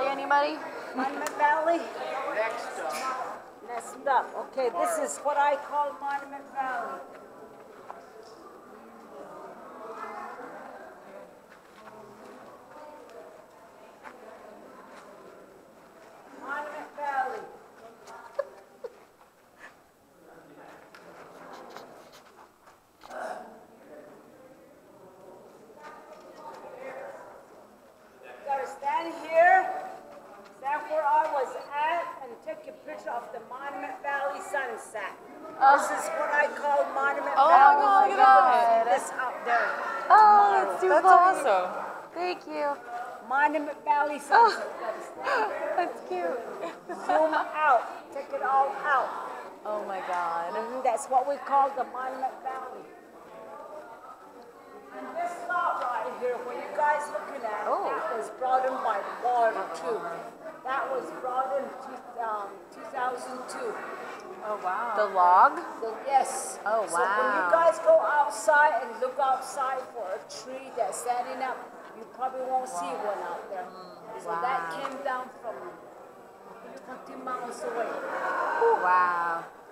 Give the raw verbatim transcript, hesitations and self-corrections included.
Valley, anybody? Monument Valley? Next up. Next up. Okay, this is what I call Monument Valley. Monument Valley. You gotta stand here, stand where I was at, and take a picture of the Monument Valley sunset. Uh, This is what I call Monument Oh my Valley. God, So look at you can that. see this out there. oh, tomorrow. that's too That's funny. awesome. Thank you. Monument Valley Oh, sunset. You gotta stand here, that's cute. zoom out, take it all out. Oh my God. Mhm, That's what we call the Monument Valley. And this lot right here, what you guys looking at, Oh. that was brought in by water too. That was brought in two- um, two thousand two. Oh, wow. The log? So, yes. Oh, So when you wow. guys go outside and look outside for a tree that's standing up, you probably won't see one out there. So that Wow. came down from fifty miles away. Wow.